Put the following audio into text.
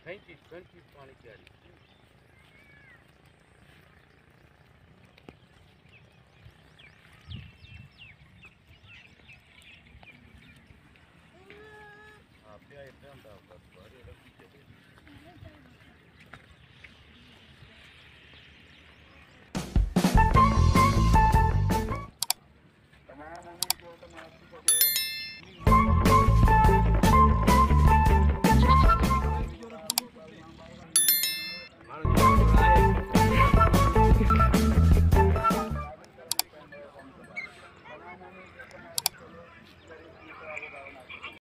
फैंची पानी की आ रही आप क्या इतना बस बारी